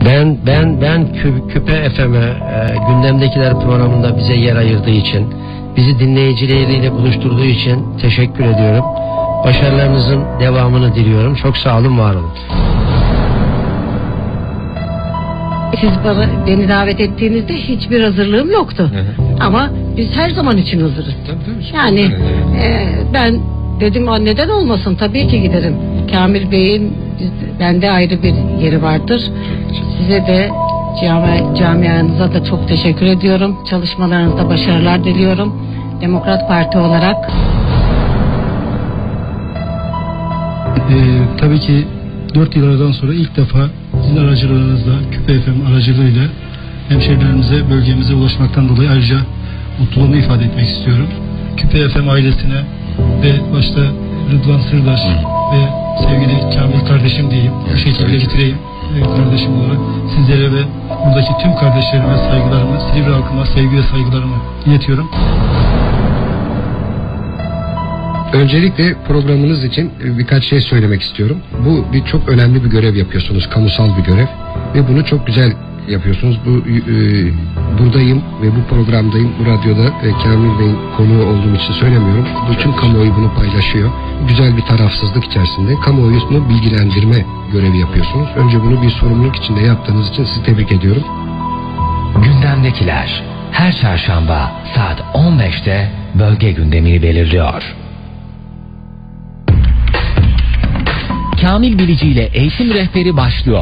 Ben Küpe FM'e gündemdekiler programında bize yer ayırdığı için, bizi dinleyicileriyle buluşturduğu için teşekkür ediyorum. Başarılarınızın devamını diliyorum. Çok sağ olun, var olun. Siz beni davet ettiğinizde hiçbir hazırlığım yoktu. Ama biz her zaman için hazırız. Yani ben dedim neden olmasın, tabii ki giderim. Kamil Bey'in bende ayrı bir yeri vardır. Size de camianıza da çok teşekkür ediyorum. Çalışmalarınızda başarılar diliyorum. Demokrat Parti olarak. Tabii ki 4 yıllardan sonra ilk defa sizin aracılığınızla, Küpe FM aracılığıyla hemşehrilerimize, bölgemize ulaşmaktan dolayı ayrıca mutluluğumu ifade etmek istiyorum. Küpe FM ailesine ve başta Rıdvan Sırdaş ve sevgili Kamil kardeşim diyeyim, bu şekilde getireyim kardeşim olarak sizlere ve buradaki tüm kardeşlerime saygılarımı, Silivri halkıma sevgi ve saygılarımı iletiyorum. Öncelikle programınız için birkaç şey söylemek istiyorum. Bu çok önemli bir görev yapıyorsunuz, kamusal bir görev ve bunu çok güzel yapıyorsunuz. Buradayım ve bu programdayım, bu radyoda Kamil Bey'in konuğu olduğum için söylemiyorum. Bütün kamuoyu bunu paylaşıyor. Güzel bir tarafsızlık içerisinde kamuoyunu bilgilendirme görevi yapıyorsunuz. Önce bunu bir sorumluluk içinde yaptığınız için sizi tebrik ediyorum. Gündemdekiler her çarşamba saat 15'te bölge gündemini belirliyor. Kamil Bilici ile Eğitim Rehberi başlıyor.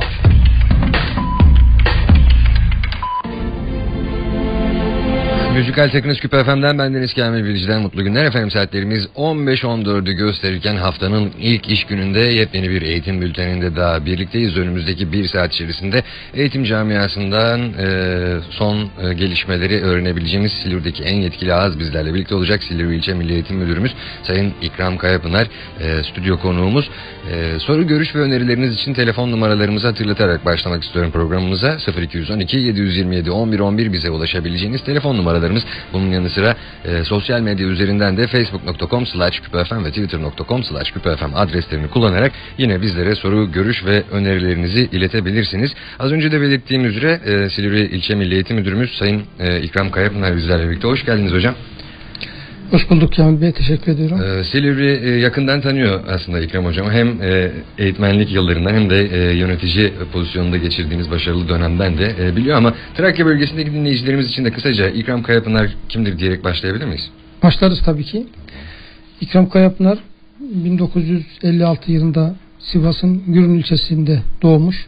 Müzikal Teknik Küpe FM'den bendeniz Kamil Bilici'den mutlu günler efendim. Saatlerimiz 15.14'ü gösterirken haftanın ilk iş gününde yepyeni bir eğitim bülteninde daha birlikteyiz. Önümüzdeki bir saat içerisinde eğitim camiasından son gelişmeleri öğrenebileceğimiz Silivri'deki en yetkili ağız bizlerle birlikte olacak. Silivri İlçe Milli Eğitim Müdürümüz Sayın İkram Kayapınar stüdyo konuğumuz. Soru, görüş ve önerileriniz için telefon numaralarımızı hatırlatarak başlamak istiyorum programımıza. 0212 727 11 11 bize ulaşabileceğiniz telefon numaralarımız. Bunun yanı sıra sosyal medya üzerinden de facebook.com/küpefm ve twitter.com/küpefm adreslerini kullanarak yine bizlere soru, görüş ve önerilerinizi iletebilirsiniz. Az önce de belirttiğim üzere Silivri İlçe Milli Eğitim Müdürümüz Sayın İkram Kayapınar bizlerle birlikte. Hoş geldiniz hocam. Hoş bulduk Kamil Bey, teşekkür ediyorum. Silivri yakından tanıyor aslında İkram Hocam. Hem eğitmenlik yıllarından hem de yönetici pozisyonunda geçirdiğiniz başarılı dönemden de biliyor ama Trakya bölgesindeki dinleyicilerimiz için de kısaca İkram Kayapınar kimdir diyerek başlayabilir miyiz? Başlarız tabii ki. İkram Kayapınar 1956 yılında Sivas'ın Gürün ilçesinde doğmuş.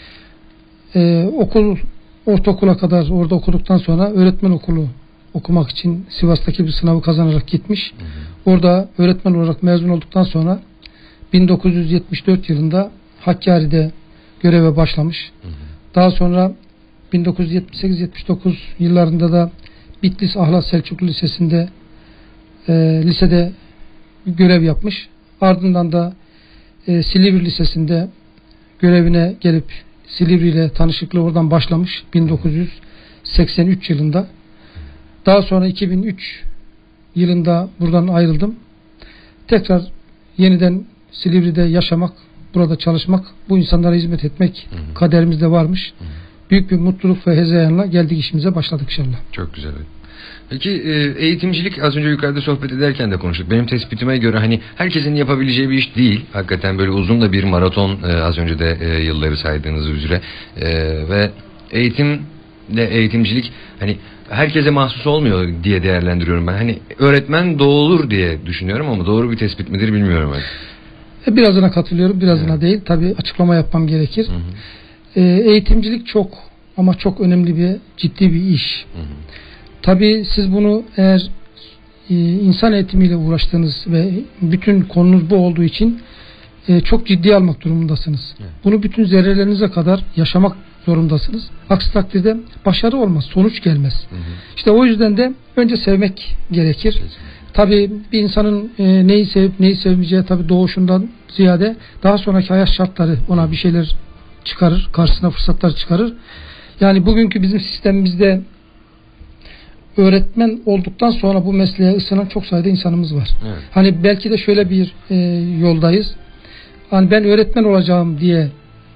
Ortaokula kadar orada okuduktan sonra öğretmen okulu okumak için Sivas'taki bir sınavı kazanarak gitmiş. Orada öğretmen olarak mezun olduktan sonra 1974 yılında Hakkari'de göreve başlamış. Daha sonra 1978-79 yıllarında da Bitlis Ahlat Selçuklu Lisesi'nde lisede görev yapmış. Ardından da Silivri Lisesi'nde görevine gelip Silivri ile tanışıklığı oradan başlamış 1983 yılında. Daha sonra 2003 yılında buradan ayrıldım. Tekrar yeniden Silivri'de yaşamak, burada çalışmak, bu insanlara hizmet etmek kaderimizde varmış. Büyük bir mutluluk ve hezeyanla geldik, işimize başladık inşallah. Çok güzel. Peki eğitimcilik az önce yukarıda sohbet ederken de konuştuk. Benim tespitime göre hani herkesin yapabileceği bir iş değil. Hakikaten böyle uzun da bir maraton, az önce de yılları saydığınız üzere. Ve eğitimcilik hani herkese mahsus olmuyor diye değerlendiriyorum ben. Hani öğretmen doğulur diye düşünüyorum ama doğru bir tespit midir bilmiyorum ben. Birazına katılıyorum, birazına değil. Tabii açıklama yapmam gerekir. Eğitimcilik çok ama çok önemli ciddi bir iş. Tabii siz bunu eğer insan eğitimiyle uğraştığınız ve bütün konunuz bu olduğu için çok ciddiye almak durumundasınız. Bunu bütün zerrelerinize kadar yaşamak zorundasınız. Aksi takdirde başarı olmaz, sonuç gelmez. İşte o yüzden de önce sevmek gerekir. Tabii bir insanın neyi sevip neyi sevmeyeceği tabii doğuşundan ziyade daha sonraki hayat şartları ona bir şeyler çıkarır, karşısına fırsatlar çıkarır. Yani bugünkü bizim sistemimizde öğretmen olduktan sonra bu mesleğe ısınan çok sayıda insanımız var. Hani belki de şöyle bir yoldayız. Hani ben öğretmen olacağım diye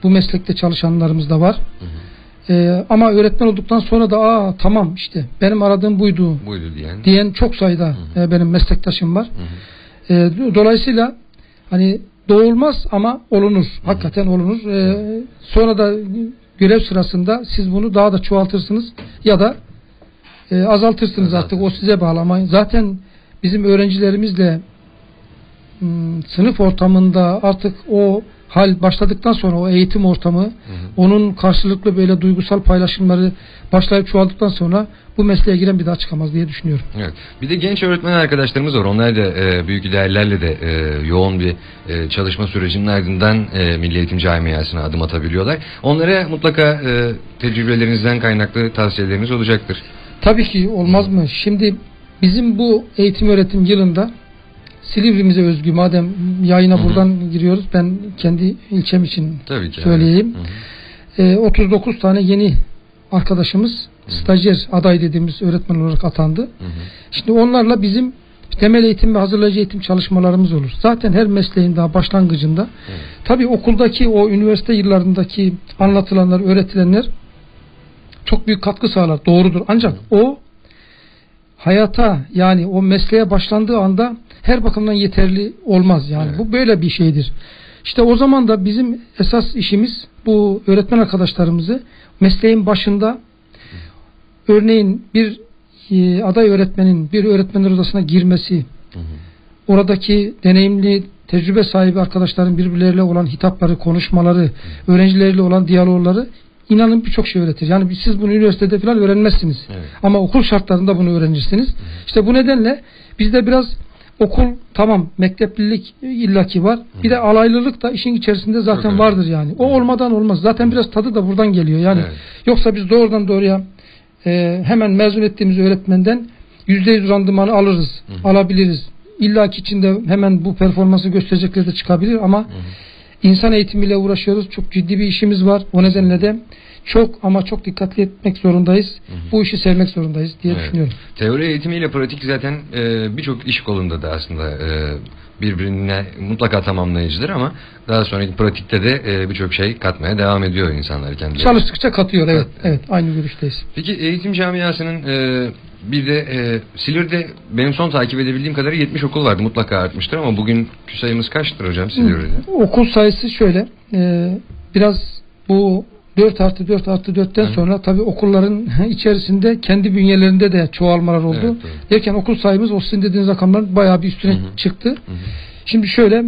bu meslekte çalışanlarımız da var. Ama öğretmen olduktan sonra da tamam işte benim aradığım buydu diyen çok sayıda benim meslektaşım var. Dolayısıyla hani doğulmaz ama olunur. Hakikaten olunur. Sonra da görev sırasında siz bunu daha da çoğaltırsınız ya da azaltırsınız artık. O size bağlı ama zaten bizim öğrencilerimizle sınıf ortamında artık o hal başladıktan sonra o eğitim ortamı, onun karşılıklı böyle duygusal paylaşımları başlayıp çoğaldıktan sonra bu mesleğe giren bir daha çıkamaz diye düşünüyorum. Evet. Bir de genç öğretmen arkadaşlarımız var. Onlar da büyük ideallerle de yoğun bir çalışma sürecinin ardından Milli Eğitim Camiası'na adım atabiliyorlar. Onlara mutlaka tecrübelerinizden kaynaklı tavsiyeleriniz olacaktır. Tabii ki olmaz mı? Şimdi bizim bu eğitim öğretim yılında Silivri'mize özgü, madem yayına buradan giriyoruz, ben kendi ilçem için söyleyeyim. 39 tane yeni arkadaşımız stajyer aday dediğimiz öğretmen olarak atandı. Şimdi onlarla bizim temel eğitim ve hazırlayıcı eğitim çalışmalarımız olur. Zaten her mesleğin daha başlangıcında tabii okuldaki o üniversite yıllarındaki anlatılanlar, öğretilenler çok büyük katkı sağlar. Doğrudur. Ancak o hayata, yani o mesleğe başlandığı anda her bakımdan yeterli olmaz. Yani bu böyle bir şeydir. İşte o zaman da bizim esas işimiz bu öğretmen arkadaşlarımızı mesleğin başında, örneğin bir aday öğretmenin bir öğretmenler odasına girmesi, oradaki deneyimli, tecrübe sahibi arkadaşların birbirleriyle olan hitapları, konuşmaları, öğrencileriyle olan diyalogları inanın birçok şey öğretir. Yani siz bunu üniversitede falan öğrenmezsiniz. Ama okul şartlarında bunu öğrenirsiniz. İşte bu nedenle bizde biraz okul, tamam, mekteplilik illaki var. Bir de alaylılık da işin içerisinde zaten vardır yani. O olmadan olmaz. Zaten biraz tadı da buradan geliyor. Yani yoksa biz doğrudan doğruya hemen mezun ettiğimiz öğretmenden %100 randımanı alırız. Alabiliriz. İllaki içinde hemen bu performansı gösterecekleri de çıkabilir ama insan eğitimiyle uğraşıyoruz. Çok ciddi bir işimiz var. O nedenle de çok ama çok dikkatli etmek zorundayız. Bu işi sevmek zorundayız diye düşünüyorum. Teori eğitimiyle pratik zaten birçok iş kolunda da aslında birbirine mutlaka tamamlayıcıdır ama daha sonraki pratikte de birçok şey katmaya devam ediyor insanlar kendileri. Çalıştıkça katıyor. Evet. Aynı görüşteyiz. Peki eğitim camiasının bir de Silivri'de benim son takip edebildiğim kadarıyla 70 okul vardı. Mutlaka artmıştır ama bugünkü sayımız kaçtır hocam Silivri'de? Okul sayısı şöyle. Biraz bu 4+4+4'ten sonra tabii okulların içerisinde kendi bünyelerinde de çoğalmalar oldu. Derken okul sayımız o sizin dediğiniz rakamların bayağı bir üstüne çıktı. Şimdi şöyle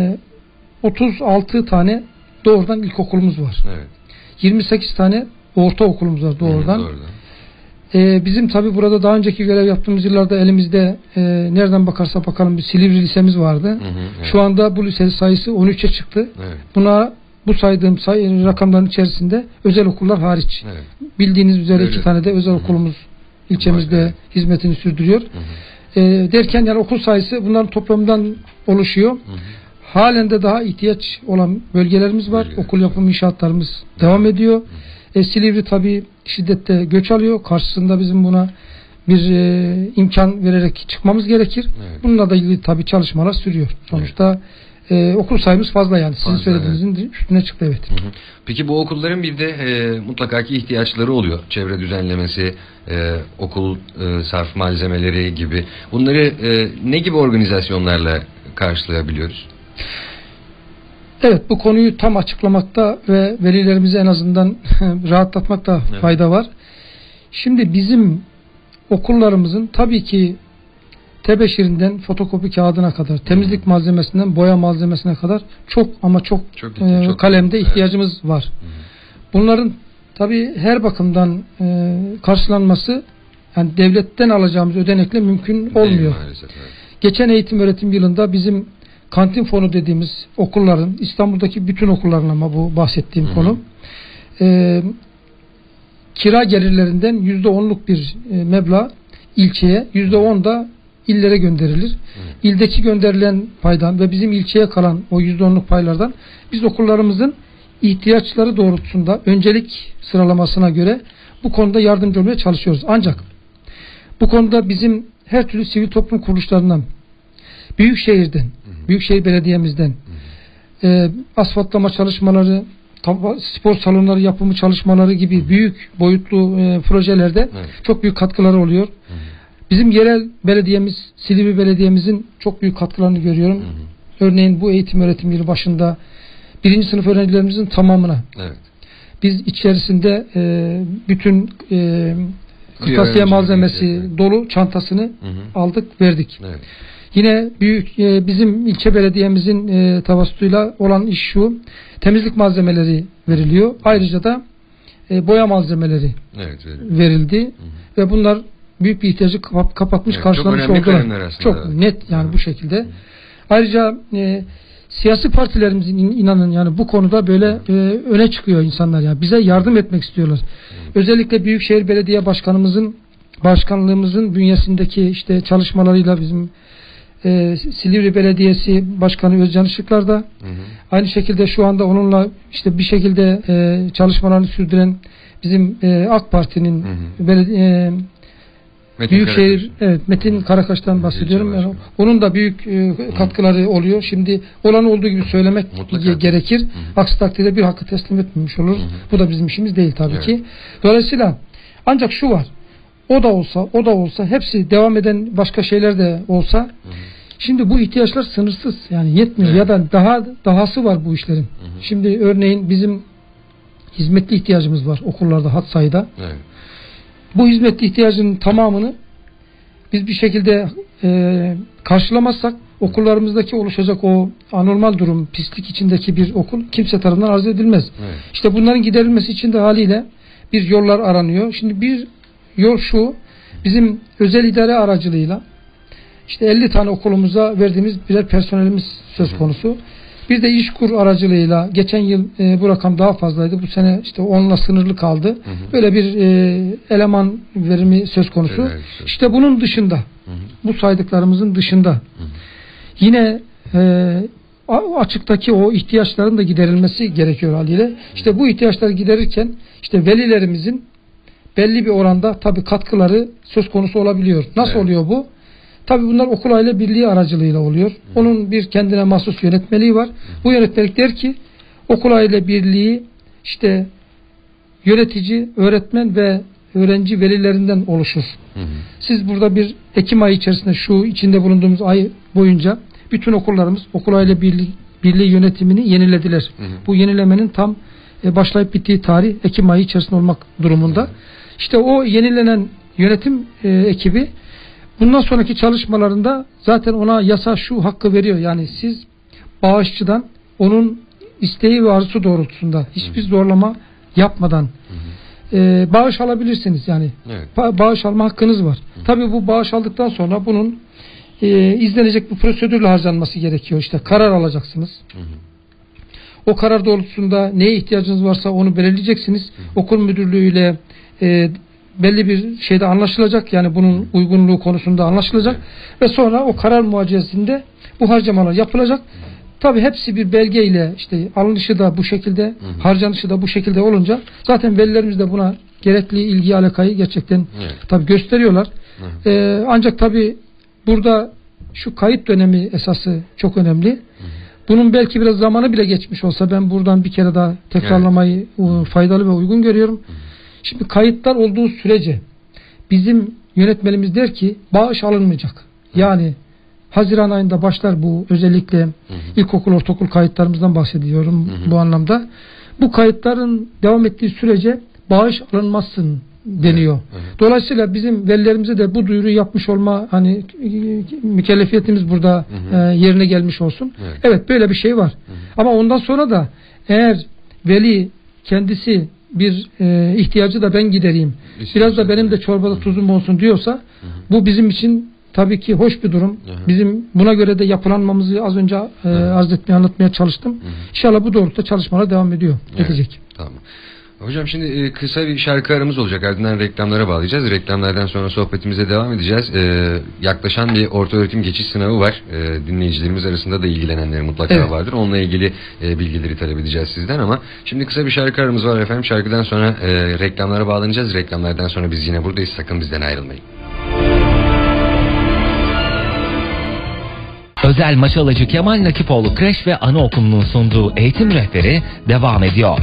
36 tane doğrudan ilkokulumuz var. 28 tane ortaokulumuz var doğrudan. Bizim tabii burada daha önceki görev yaptığımız yıllarda elimizde nereden bakarsa bakalım bir Silivri lisemiz vardı. Şu anda bu lise sayısı 13'e çıktı. Buna bu saydığım rakamların içerisinde özel okullar hariç. Bildiğiniz üzere 2 tane de özel okulumuz ilçemizde hizmetini sürdürüyor. Derken yani okul sayısı bunların toplamından oluşuyor. Halen de daha ihtiyaç olan bölgelerimiz var. Okul yapım inşaatlarımız devam ediyor. Silivri tabii şiddette göç alıyor. Karşısında bizim buna bir imkan vererek çıkmamız gerekir. Bununla da ilgili tabii çalışmalar sürüyor. Sonuçta okul sayımız fazla yani. Sizin söylediğinizin üstüne çıktı evet. Peki bu okulların bir de mutlaka ki ihtiyaçları oluyor. Çevre düzenlemesi, okul sarf malzemeleri gibi. Bunları ne gibi organizasyonlarla karşılayabiliyoruz? Evet, bu konuyu tam açıklamakta ve velilerimizi en azından rahatlatmakta fayda var. Şimdi bizim okullarımızın tabii ki tebeşirinden fotokopi kağıdına kadar, temizlik malzemesinden boya malzemesine kadar çok ama çok kalemde ihtiyacımız var. Bunların tabii her bakımdan karşılanması yani devletten alacağımız ödenekle mümkün olmuyor. Geçen eğitim öğretim yılında bizim kantin fonu dediğimiz okulların, İstanbul'daki bütün okulların ama bu bahsettiğim konu, kira gelirlerinden %10'luk bir meblağ ilçeye, %10 da illere gönderilir. İldeki gönderilen paydan ve bizim ilçeye kalan o %10'luk paylardan biz okullarımızın ihtiyaçları doğrultusunda öncelik sıralamasına göre bu konuda yardımcı olmaya çalışıyoruz. Ancak bu konuda bizim her türlü sivil toplum kuruluşlarından, Büyükşehir'den, Büyükşehir Belediye'mizden asfaltlama çalışmaları, spor salonları yapımı çalışmaları gibi büyük boyutlu projelerde çok büyük katkıları oluyor. Bizim yerel belediyemiz, Silivri Belediye'mizin çok büyük katkılarını görüyorum. Örneğin bu eğitim öğretim yılı başında 1. sınıf öğrencilerimizin tamamına biz içerisinde bütün kırtasiye malzemesi dolu çantasını aldık, verdik. Yine büyük bizim ilçe belediyemizin tavasutuyla olan iş şu: temizlik malzemeleri veriliyor. Ayrıca da boya malzemeleri verildi. Ve bunlar büyük bir ihtiyacı kapatmış, karşılamış oldular. Çok net yani bu şekilde. Ayrıca siyasi partilerimizin inanın yani bu konuda böyle öne çıkıyor insanlar ya. Bize yardım etmek istiyorlar. Özellikle Büyükşehir Belediye Başkanlığımızın bünyesindeki işte çalışmalarıyla bizim Silivri Belediyesi Başkanı Özcan Işıklar da aynı şekilde şu anda onunla işte bir şekilde çalışmalarını sürdüren bizim AK Parti'nin Büyükşehir Metin Karakaş'tan bahsediyorum. Yani onun da büyük katkıları oluyor. Şimdi olan olduğu gibi söylemek gerekir. Aksi takdirde bir hakkı teslim etmemiş oluruz. Bu da bizim işimiz değil tabii ki. Dolayısıyla ancak şu var. O da olsa hepsi devam eden başka şeyler de olsa şimdi bu ihtiyaçlar sınırsız. Yani yetmiyor ya da dahası var bu işlerin. Şimdi örneğin bizim hizmetli ihtiyacımız var okullarda had sayıda. Bu hizmetli ihtiyacının tamamını biz bir şekilde karşılamazsak okullarımızdaki oluşacak o anormal durum, pislik içindeki bir okul kimse tarafından arz edilmez. İşte bunların giderilmesi için de haliyle bir yollar aranıyor. Şimdi bir yol şu: bizim özel idare aracılığıyla işte 50 tane okulumuza verdiğimiz birer personelimiz söz konusu. Bir de İşkur aracılığıyla geçen yıl bu rakam daha fazlaydı. Bu sene işte 10'la sınırlı kaldı. Böyle bir eleman verimi söz konusu. İşte bunun dışında bu saydıklarımızın dışında yine açıktaki o ihtiyaçların da giderilmesi gerekiyor haliyle. İşte bu ihtiyaçları giderirken işte velilerimizin belli bir oranda tabii katkıları söz konusu olabiliyor. Nasıl oluyor bu? Tabii bunlar okul aile birliği aracılığıyla oluyor. Onun bir kendine mahsus yönetmeliği var. Bu yönetmelik der ki okul aile birliği işte yönetici, öğretmen ve öğrenci velilerinden oluşur. Siz burada bir Ekim ayı içerisinde şu içinde bulunduğumuz ay boyunca bütün okullarımız okul aile birliği yönetimini yenilediler. Bu yenilemenin tam başlayıp bittiği tarih Ekim ayı içerisinde olmak durumunda. İşte o yenilenen yönetim ekibi bundan sonraki çalışmalarında zaten ona yasa şu hakkı veriyor. Yani siz bağışçıdan onun isteği ve arzusu doğrultusunda hiçbir zorlama yapmadan bağış alabilirsiniz. Yani bağış alma hakkınız var. Tabii bu bağış aldıktan sonra bunun izlenecek bir prosedürle harcanması gerekiyor. İşte karar alacaksınız. O karar doğrultusunda neye ihtiyacınız varsa onu belirleyeceksiniz. Okul müdürlüğüyle belli bir şeyde anlaşılacak. Yani bunun uygunluğu konusunda anlaşılacak. Ve sonra o karar muhacezesinde bu harcamalar yapılacak. Tabii hepsi bir belgeyle işte alınışı da bu şekilde, harcanışı da bu şekilde olunca zaten velilerimiz de buna gerekli ilgi alakayı gerçekten tabii gösteriyorlar. Ancak tabii burada şu kayıt dönemi esası çok önemli. Bunun belki biraz zamanı bile geçmiş olsa ben buradan bir kere daha tekrarlamayı faydalı ve uygun görüyorum. Şimdi kayıtlar olduğu sürece bizim yönetmenimiz der ki bağış alınmayacak. Yani Haziran ayında başlar bu, özellikle ilkokul, ortaokul kayıtlarımızdan bahsediyorum bu anlamda. Bu kayıtların devam ettiği sürece bağış alınmazsın deniyor. Dolayısıyla bizim velilerimize de bu duyuruyu yapmış olma hani mükellefiyetimiz burada yerine gelmiş olsun. Evet böyle bir şey var. Ama ondan sonra da eğer veli kendisi bir ihtiyacı da ben gidereyim, biraz da benim de çorbada tuzum olsun diyorsa bu bizim için tabii ki hoş bir durum. Bizim buna göre de yapılanmamızı az önce arz etmeye, anlatmaya çalıştım. İnşallah bu doğrultuda çalışmalar devam edecek. Tamam. Hocam şimdi kısa bir şarkı aramız olacak. Ardından reklamlara bağlayacağız. Reklamlardan sonra sohbetimize devam edeceğiz. Yaklaşan bir ortaöğretim geçiş sınavı var. Dinleyicilerimiz arasında da ilgilenenleri mutlaka vardır. Onunla ilgili bilgileri talep edeceğiz sizden ama şimdi kısa bir şarkı aramız var efendim. Şarkıdan sonra reklamlara bağlanacağız. Reklamlardan sonra biz yine buradayız. Sakın bizden ayrılmayın. Özel Maçalıcı Kemal Nakipoğlu Kreş ve Anaokulu'nun sunduğu eğitim rehberi devam ediyor.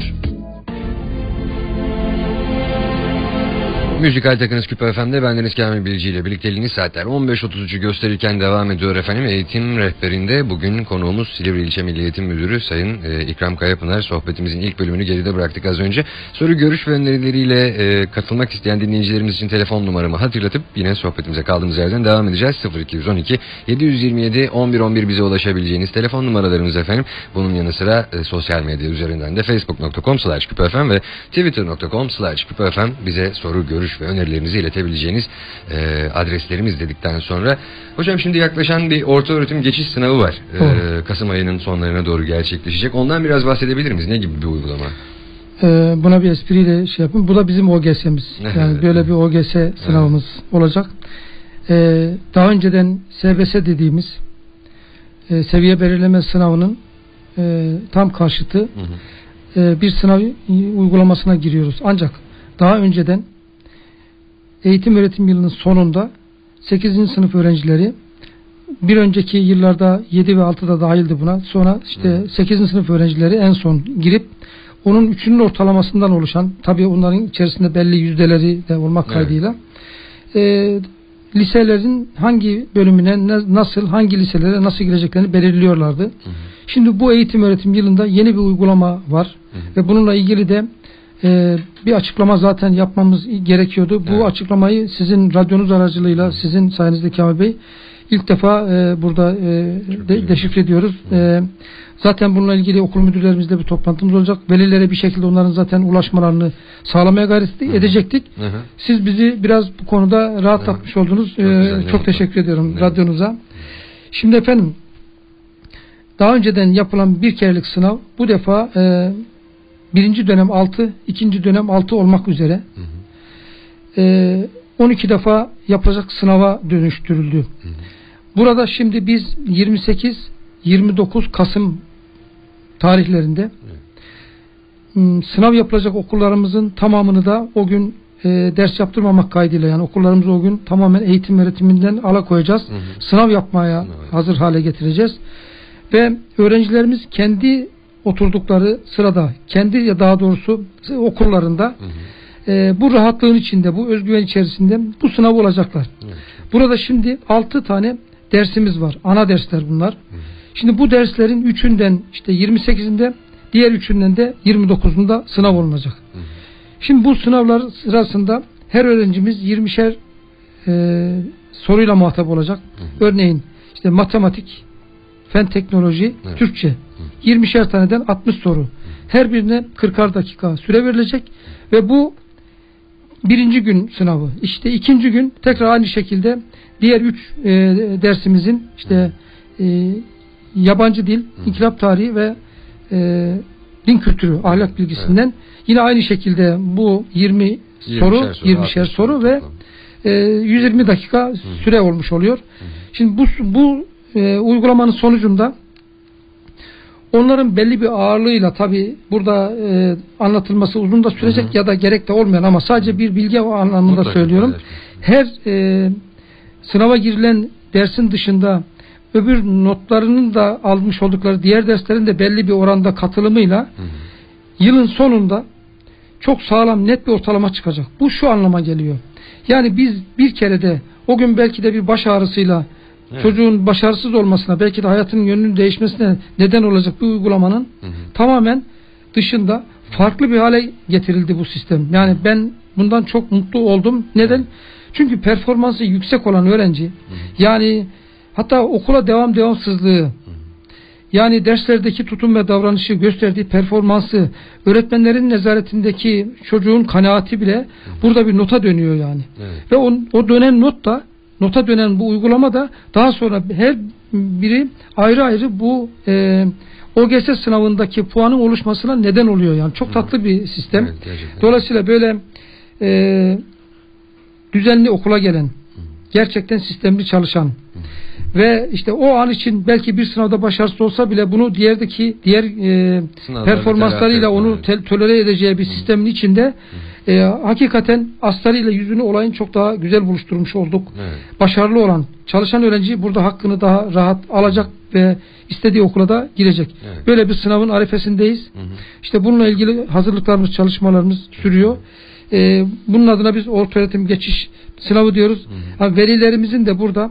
Müzikal Takınız Küpe FM'de bendeniz Kamil Bilci ile birlikteliğiniz saatler 15.33'ü gösterirken devam ediyor efendim. Eğitim rehberinde bugün konuğumuz Silivri İlçe Milli Eğitim Müdürü Sayın İkram Kayapınar. Sohbetimizin ilk bölümünü geride bıraktık az önce. Soru, görüş ve önerileriyle katılmak isteyen dinleyicilerimiz için telefon numaramı hatırlatıp yine sohbetimize kaldığımız yerden devam edeceğiz. 0212 727 1111 bize ulaşabileceğiniz telefon numaralarımız efendim. Bunun yanı sıra sosyal medya üzerinden de facebook.com/küpefm ve twitter.com/küpefm bize soru, görüş ve önerilerinizi iletebileceğiniz adreslerimiz dedikten sonra, hocam şimdi yaklaşan bir orta öğretim geçiş sınavı var. Kasım ayının sonlarına doğru gerçekleşecek. Ondan biraz bahsedebilir miyiz? Ne gibi bir uygulama? Buna bir espriyle şey yapayım. Bu da bizim OGS'miz. Yani böyle bir OGS sınavımız olacak. Daha önceden SBS dediğimiz seviye belirleme sınavının tam karşıtı bir sınav uygulamasına giriyoruz. Ancak daha önceden eğitim öğretim yılının sonunda 8. sınıf öğrencileri, bir önceki yıllarda 7 ve 6'da dahildi buna. Sonra işte 8. sınıf öğrencileri en son girip onun 3'ünün ortalamasından oluşan, tabii onların içerisinde belli yüzdeleri de olmak kaydıyla liselerin hangi bölümüne nasıl, hangi liselere nasıl gireceklerini belirliyorlardı. Şimdi bu eğitim öğretim yılında yeni bir uygulama var ve bununla ilgili de bir açıklama zaten yapmamız gerekiyordu. Bu açıklamayı sizin radyonuz aracılığıyla, sizin sayenizde Kamil Bey, ilk defa burada deşifre ediyoruz. Zaten bununla ilgili okul müdürlerimizle bir toplantımız olacak. Velilere bir şekilde onların zaten ulaşmalarını sağlamaya gayret edecektik. Siz bizi biraz bu konuda rahatlatmış oldunuz. Çok teşekkür ediyorum radyonuza. Şimdi efendim, daha önceden yapılan bir kerelik sınav bu defa birinci dönem 6, ikinci dönem 6 olmak üzere 12 defa yapılacak sınava dönüştürüldü. Burada şimdi biz 28-29 Kasım tarihlerinde sınav yapılacak okullarımızın tamamını da o gün ders yaptırmamak kaydıyla, yani okullarımızı o gün tamamen eğitim öğretiminden alakoyacağız. Sınav yapmaya hazır hale getireceğiz. Ve öğrencilerimiz kendi oturdukları sırada, kendi ya daha doğrusu okullarında bu rahatlığın içinde, bu özgüven içerisinde bu sınav olacaklar. Burada şimdi 6 tane dersimiz var. Ana dersler bunlar. Şimdi bu derslerin 3'ünden işte 28'inde, diğer 3'ünden de 29'unda sınav olunacak. Şimdi bu sınavlar sırasında her öğrencimiz 20'şer soruyla muhatap olacak. Örneğin işte matematik, fen teknoloji, Türkçe. 20'şer taneden 60 soru. Her birine 40'ar dakika süre verilecek ve bu birinci gün sınavı. İşte ikinci gün tekrar aynı şekilde diğer 3 dersimizin işte yabancı dil, inkılap tarihi ve din kültürü, ahlak bilgisinden yine aynı şekilde bu 20'şer soru ve 120 dakika süre olmuş oluyor. Şimdi bu uygulamanın sonucunda onların belli bir ağırlığıyla, tabi burada anlatılması uzun da sürecek ya da gerek de olmayan ama sadece bir bilgi anlamında söylüyorum. Her sınava girilen dersin dışında öbür notlarının da almış oldukları diğer derslerin de belli bir oranda katılımıyla yılın sonunda çok sağlam, net bir ortalama çıkacak. Bu şu anlama geliyor. Yani biz bir kerede o gün belki de bir baş ağrısıyla çocuğun başarısız olmasına, belki de hayatının yönünün değişmesine neden olacak bu uygulamanın tamamen dışında farklı bir hale getirildi bu sistem. Yani ben bundan çok mutlu oldum. Neden? Çünkü performansı yüksek olan öğrenci, yani hatta okula devamsızlığı, yani derslerdeki tutum ve davranışı, gösterdiği performansı, öğretmenlerin nezaretindeki çocuğun kanaati bile burada bir nota dönüyor yani. Ve o dönen nota dönen bu uygulama da daha sonra her biri ayrı ayrı bu OGS sınavındaki puanın oluşmasına neden oluyor yani. Çok tatlı bir sistem. Dolayısıyla böyle düzenli okula gelen, gerçekten sistemli çalışan ve işte o an için belki bir sınavda başarısız olsa bile bunu diğer performanslarıyla onu tolere edeceği bir sistemin içinde Hakikaten aslarıyla yüzünü olayın çok daha güzel buluşturmuş olduk. Evet. Başarılı olan çalışan öğrenci burada hakkını daha rahat alacak ve istediği okula da girecek. Evet. Böyle bir sınavın arifesindeyiz. İşte bununla ilgili hazırlıklarımız, çalışmalarımız sürüyor. Bunun adına biz orta öğretim geçiş sınavı diyoruz. Velilerimizin de burada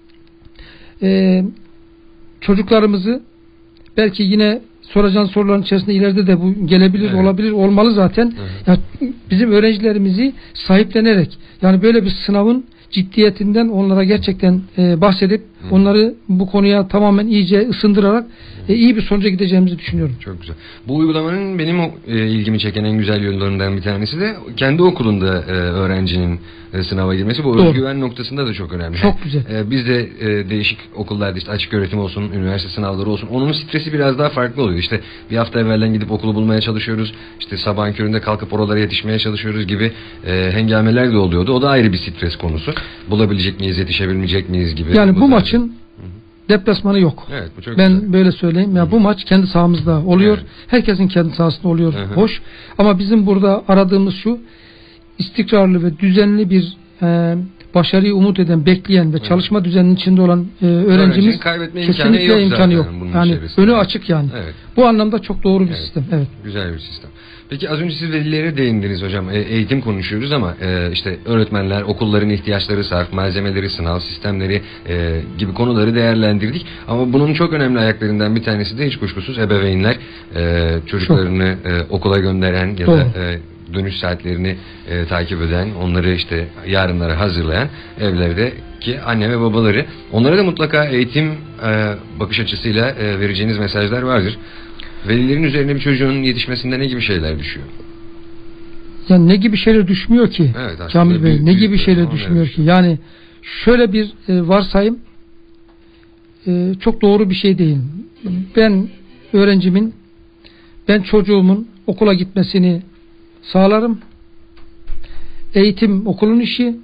çocuklarımızı belki yine soracağın soruların içerisinde ileride de bu gelebilir, evet. olabilir, olmalı zaten. Yani bizim öğrencilerimizi sahiplenerek, yani böyle bir sınavın ciddiyetinden onlara gerçekten bahsedip onları bu konuya tamamen iyice ısındırarak iyi bir sonuca gideceğimizi düşünüyorum. Çok güzel. Bu uygulamanın benim ilgimi çeken en güzel yollarından bir tanesi de kendi okulunda öğrencinin sınava girmesi. Bu özgüven noktasında da çok önemli. Çok güzel. Biz de değişik okullarda işte açık öğretim olsun, üniversite sınavları olsun. Onun stresi biraz daha farklı oluyor. İşte bir hafta evvelden gidip okulu bulmaya çalışıyoruz. İşte sabahın köründe kalkıp oralara yetişmeye çalışıyoruz gibi hengameler de oluyordu. O da ayrı bir stres konusu. Bulabilecek miyiz, yetişebilecek miyiz gibi. Yani bu maçın deplasmanı yok. Evet, bu çok ben güzel. böyle söyleyeyim. Ya bu maç kendi sahamızda oluyor. Evet. Herkesin kendi sahasında oluyor. Hoş. Ama bizim burada aradığımız şu: istikrarlı ve düzenli bir başarıyı umut eden, bekleyen ve çalışma düzeninin içinde olan öğrencimiz kesinlikle imkanı yok. Yani önü açık yani. Evet. Bu anlamda çok doğru bir sistem. Evet. Güzel bir sistem. Peki az önce siz velilere değindiniz hocam. Eğitim konuşuyoruz ama işte öğretmenler, okulların ihtiyaçları, sarf malzemeleri, sınav sistemleri gibi konuları değerlendirdik. Ama bunun çok önemli ayaklarından bir tanesi de hiç kuşkusuz ebeveynler. Çocuklarını okula gönderen ya da dönüş saatlerini takip eden, onları işte yarınlara hazırlayan evlerdeki anne ve babaları. Onlara da mutlaka eğitim bakış açısıyla vereceğiniz mesajlar vardır. Velilerin üzerine bir çocuğun yetişmesinde ne gibi şeyler düşüyor? Yani ne gibi şeyler düşmüyor ki? Evet, Kamil Bey, ne gibi şeyler düşmüyor ki? Yani şöyle bir varsayım çok doğru bir şey değil. Ben öğrencimin, ben çocuğumun okula gitmesini sağlarım. Eğitim okulun işi.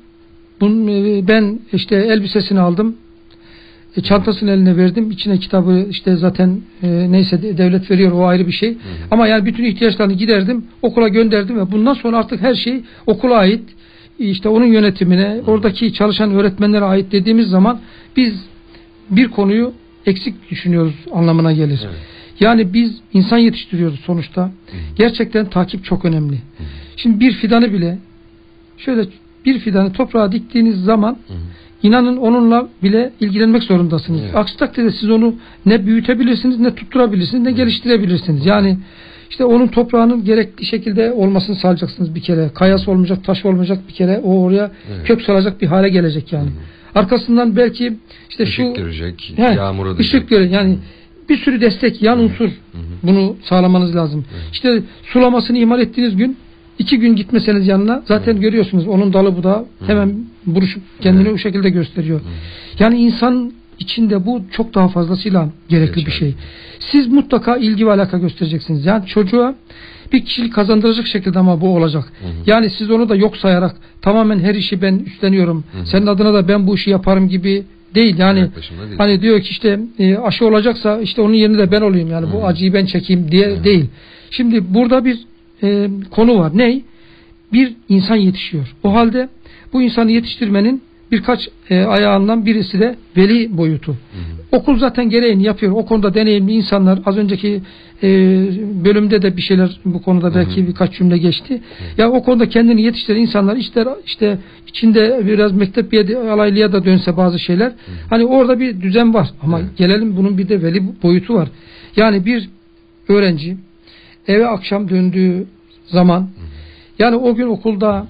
Ben işte elbisesini aldım. Çantasını eline verdim. İçine kitabı işte zaten neyse devlet veriyor, o ayrı bir şey. Ama yani bütün ihtiyaçlarını giderdim. Okula gönderdim ve bundan sonra artık her şey okula ait. İşte onun yönetimine, oradaki çalışan öğretmenlere ait dediğimiz zaman biz bir konuyu eksik düşünüyoruz anlamına gelir. Evet. Yani biz insan yetiştiriyoruz sonuçta. Gerçekten takip çok önemli. Şimdi bir fidanı bile şöyle bir fidanı toprağa diktiğiniz zaman İnanın onunla bile ilgilenmek zorundasınız. Evet. Aksi takdirde siz onu ne büyütebilirsiniz, ne tutturabilirsiniz, ne geliştirebilirsiniz. Yani işte onun toprağının gerekli şekilde olmasını sağlayacaksınız bir kere. Kayası olmayacak, taş olmayacak bir kere. O oraya kök salacak bir hale gelecek yani. Arkasından belki işte Işık görecek, yağmur edecek. Işık görecek. Yani bir sürü destek, yan unsur bunu sağlamanız lazım. İşte sulamasını ihmal ettiğiniz gün 2 gün gitmeseniz yanına zaten görüyorsunuz onun dalı budağı hemen buruşup kendini o şekilde gösteriyor. Yani insan içinde bu çok daha fazlasıyla gerekli bir şey. Siz mutlaka ilgi ve alaka göstereceksiniz. Yani çocuğa bir kişilik kazandıracak şekilde ama bu olacak. Yani siz onu da yok sayarak tamamen her işi ben üstleniyorum. Senin adına da ben bu işi yaparım gibi değil. Yani hani diyor ki işte aşı olacaksa işte onun yerine de ben olayım. Yani bu acıyı ben çekeyim diye değil. Şimdi burada bir konu var. Ney? Bir insan yetişiyor. O halde bu insanı yetiştirmenin birkaç ayağından birisi de veli boyutu. Okul zaten gereğini yapıyor. O konuda deneyimli insanlar, az önceki bölümde de bir şeyler bu konuda belki birkaç cümle geçti. Ya o konuda kendini yetiştiren insanlar işte içinde biraz mektep alaylıya da dönse bazı şeyler. Hani orada bir düzen var. Ama gelelim bunun bir de veli boyutu var. Yani bir öğrenci eve akşam döndüğü zaman yani o gün okulda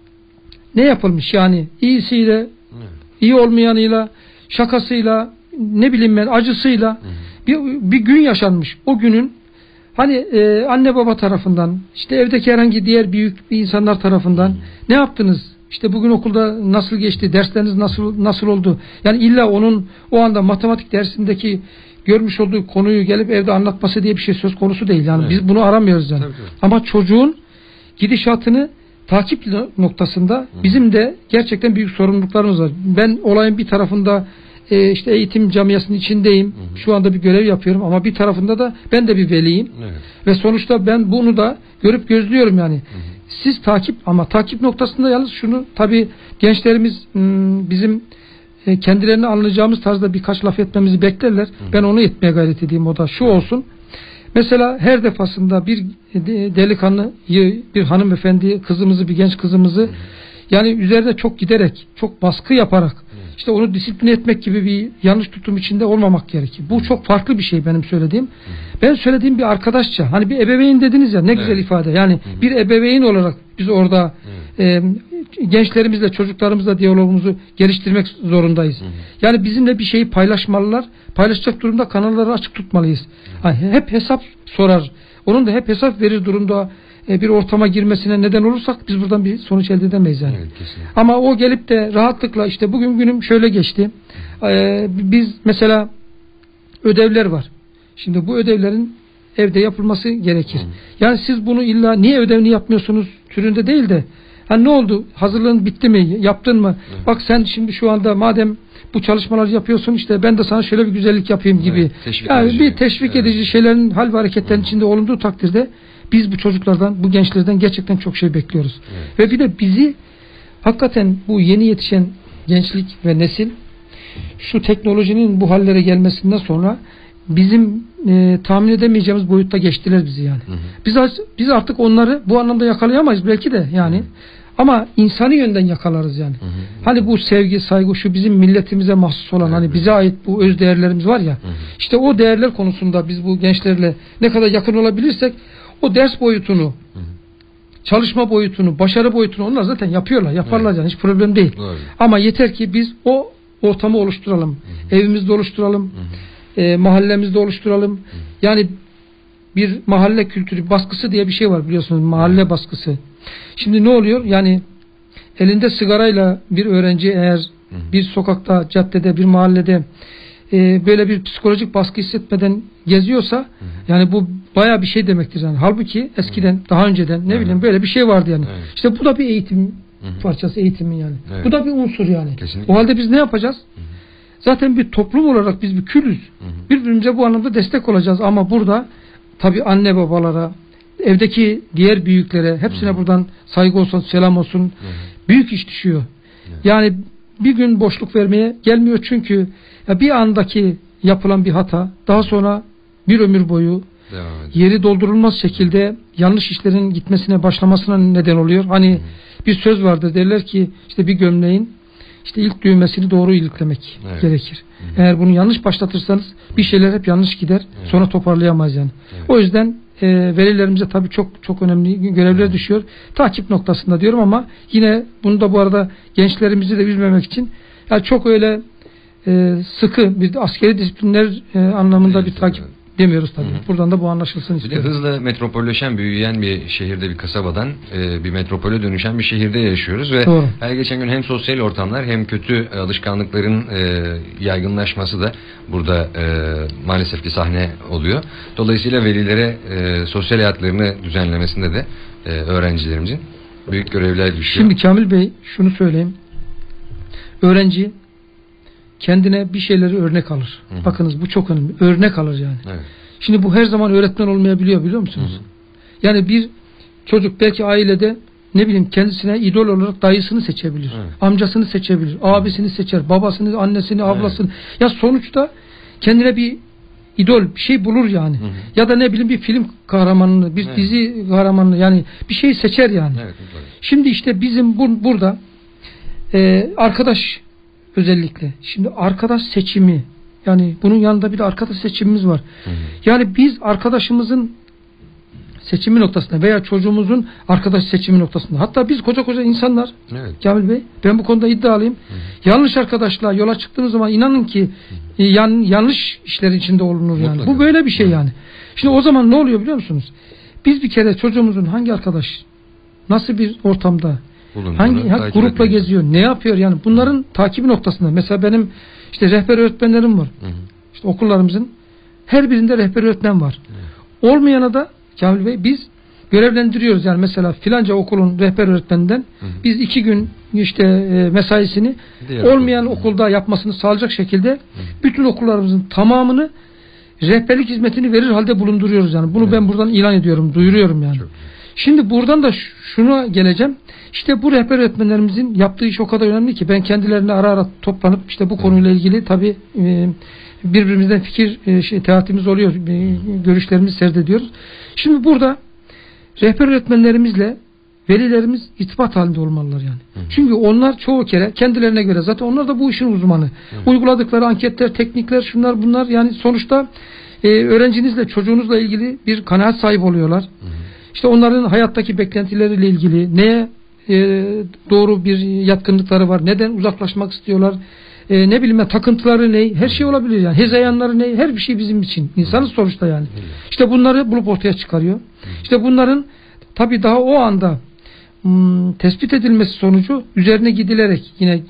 ne yapılmış yani iyisiyle, iyi olmayanıyla, şakasıyla, ne bileyim ben acısıyla bir gün yaşanmış. O günün hani anne baba tarafından, işte evdeki herhangi diğer büyük insanlar tarafından ne yaptınız? İşte bugün okulda nasıl geçti? Dersleriniz nasıl oldu? Yani illa onun o anda matematik dersindeki görmüş olduğu konuyu gelip evde anlatması diye bir şey söz konusu değil. Yani biz bunu aramıyoruz yani. Tabii. Ama çocuğun gidişatını takip noktasında bizim de gerçekten büyük sorumluluklarımız var. Ben olayın bir tarafında işte eğitim camiasının içindeyim. Şu anda bir görev yapıyorum ama bir tarafında da ben de bir veliyim. Ve sonuçta ben bunu da görüp gözlüyorum yani. siz takip noktasında yalnız şunu tabii gençlerimiz bizim kendilerini anlayacağımız tarzda birkaç laf etmemizi beklerler. Ben onu etmeye gayret edeyim, o da şu olsun. Mesela her defasında bir delikanlıyı, bir hanımefendi kızımızı, bir genç kızımızı yani üzerine çok giderek, çok baskı yaparak işte onu disipline etmek gibi bir yanlış tutum içinde olmamak gerekir. Bu çok farklı bir şey benim söylediğim. Ben söylediğim bir arkadaşça, hani bir ebeveyn dediniz ya, ne güzel ifade. Yani bir ebeveyn olarak biz orada gençlerimizle, çocuklarımızla diyalogumuzu geliştirmek zorundayız. Yani bizimle bir şeyi paylaşmalılar. Paylaşacak durumda kanalları açık tutmalıyız. Yani hep hesap sorar. Onun da hep hesap verir durumda bir ortama girmesine neden olursak biz buradan bir sonuç elde edemeyiz yani. Evet, ama o gelip de rahatlıkla işte bugün günüm şöyle geçti. Biz mesela ödevler var. Şimdi bu ödevlerin evde yapılması gerekir. Yani siz bunu illa niye ödevini yapmıyorsunuz türünde değil de hani ne oldu? Hazırlığın bitti mi? Yaptın mı? Bak sen şimdi şu anda madem bu çalışmaları yapıyorsun, işte ben de sana şöyle bir güzellik yapayım gibi. Yani bir teşvik edici şeylerin, hal ve hareketlerin içinde olunduğu takdirde biz bu çocuklardan, bu gençlerden gerçekten çok şey bekliyoruz. Ve bir de bizi hakikaten bu yeni yetişen gençlik ve nesil şu teknolojinin bu hallere gelmesinden sonra bizim tahmin edemeyeceğimiz boyutta geçtiler bizi yani. Biz artık onları bu anlamda yakalayamayız belki de yani. Ama insani yönden yakalarız yani. Hani bu sevgi, saygı, şu bizim milletimize mahsus olan, hani bize ait bu öz değerlerimiz var ya. İşte o değerler konusunda biz bu gençlerle ne kadar yakın olabilirsek o ders boyutunu, çalışma boyutunu, başarı boyutunu onlar zaten yaparlar yani, hiç problem değil. Doğru. Ama yeter ki biz o ortamı oluşturalım. Evimizde oluşturalım. Mahallemizde oluşturalım. Yani bir mahalle kültürü baskısı diye bir şey var biliyorsunuz, mahalle baskısı. Şimdi ne oluyor? Yani elinde sigarayla bir öğrenci eğer bir sokakta, caddede, bir mahallede böyle bir psikolojik baskı hissetmeden geziyorsa yani bu baya bir şey demektir yani. Halbuki eskiden, daha önceden ne bileyim böyle bir şey vardı yani. İşte bu da bir eğitim parçası, eğitimin yani. Bu da bir unsur yani. Kesinlikle. O halde biz ne yapacağız? Zaten bir toplum olarak biz bir külüz. Birbirimize bu anlamda destek olacağız ama burada tabii anne babalara, evdeki diğer büyüklere hepsine buradan saygı olsun, selam olsun. Büyük iş düşüyor. Yani bir gün boşluk vermeye gelmiyor çünkü bir andaki yapılan bir hata daha sonra bir ömür boyu yeri doldurulmaz şekilde yanlış işlerin gitmesine, başlamasına neden oluyor. Hani bir söz vardır, derler ki işte bir gömleğin işte ilk düğmesini doğru iliklemek gerekir. Eğer bunu yanlış başlatırsanız bir şeyler hep yanlış gider. Sonra toparlayamayız yani. O yüzden velilerimize tabii çok önemli görevler düşüyor. Takip noktasında diyorum ama yine bunu da bu arada gençlerimizi de üzmemek için yani çok öyle sıkı bir askeri disiplinler anlamında bir takip demiyoruz tabii. Buradan da bu anlaşılsın istiyorum. Bir de hızla metropolleşen, büyüyen bir şehirde, bir kasabadan bir metropole dönüşen bir şehirde yaşıyoruz ve her geçen gün hem sosyal ortamlar hem kötü alışkanlıkların yaygınlaşması da burada maalesef bir sahne oluyor. Dolayısıyla velilere sosyal hayatlarını düzenlemesinde de öğrencilerimizin büyük görevler düşüyor. Şimdi Kamil Bey şunu söyleyeyim. Öğrenci kendine bir şeyleri örnek alır. Bakınız bu çok önemli. Örnek alır yani. Şimdi bu her zaman öğretmen olmayabiliyor, biliyor musunuz? Yani bir çocuk belki ailede ne bileyim kendisine idol olarak dayısını seçebilir. Amcasını seçebilir. Abisini seçer. Babasını, annesini, ablasını. Ya sonuçta kendine bir idol, bir şey bulur yani. Ya da ne bileyim bir film kahramanını, bir dizi kahramanını, yani bir şey seçer yani. Şimdi işte bizim burada arkadaş özellikle. Şimdi arkadaş seçimi, yani bunun yanında bir de arkadaş seçimimiz var. Yani biz arkadaşımızın seçimi noktasında veya çocuğumuzun arkadaş seçimi noktasında. Hatta biz koca insanlar, Kamil Bey, ben bu konuda iddialıyım. Yanlış arkadaşla yola çıktığınız zaman inanın ki yanlış işler içinde olunur yani. Mutlaka. Bu böyle bir şey yani. Şimdi o zaman ne oluyor biliyor musunuz? Biz bir kere çocuğumuzun hangi arkadaş, nasıl bir ortamda, hangi grupla geziyor, ne yapıyor yani bunların takibi noktasında. Mesela benim işte rehber öğretmenlerim var. İşte okullarımızın her birinde rehber öğretmen var. Olmayana da Kamil Bey biz görevlendiriyoruz. Yani mesela filanca okulun rehber öğretmeninden biz 2 gün işte mesaisini olmayan okulda yapmasını sağlayacak şekilde bütün okullarımızın tamamını rehberlik hizmetini verir halde bulunduruyoruz yani. Bunu ben buradan ilan ediyorum, duyuruyorum yani. Şimdi buradan da şuna geleceğim. İşte bu rehber öğretmenlerimizin yaptığı iş o kadar önemli ki ben kendilerine ara ara toplanıp işte bu konuyla ilgili tabii birbirimizden fikir teatimiz oluyor. Görüşlerimizi serdediyoruz. Şimdi burada rehber öğretmenlerimizle velilerimiz irtibat halinde olmalılar yani. Çünkü onlar çoğu kere kendilerine göre zaten onlar da bu işin uzmanı. Uyguladıkları anketler, teknikler, şunlar bunlar yani sonuçta öğrencinizle, çocuğunuzla ilgili bir kanaat sahibi oluyorlar. İşte onların hayattaki beklentileriyle ilgili neye doğru bir yatkınlıkları var, neden uzaklaşmak istiyorlar, ne bileyim takıntıları ne, her şey olabilir yani, hezeyanları ne, her bir şey bizim için. İnsanız sonuçta yani. İşte bunları bulup ortaya çıkarıyor. İşte bunların tabii daha o anda tespit edilmesi sonucu üzerine gidilerek yine